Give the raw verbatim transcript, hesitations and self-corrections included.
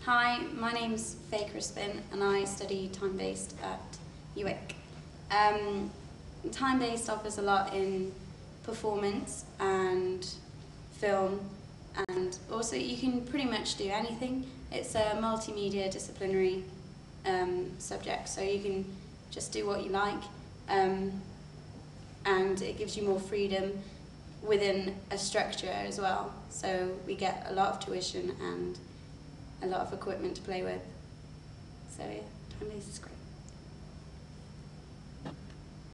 Hi, my name's Faye Crispin and I study time-based at U W I C. Um, time-based offers a lot in performance and film, and also you can pretty much do anything. It's a multimedia disciplinary um, subject, so you can just do what you like, um, and it gives you more freedom within a structure as well. So we get a lot of tuition and a lot of equipment to play with. So yeah, time-based is great.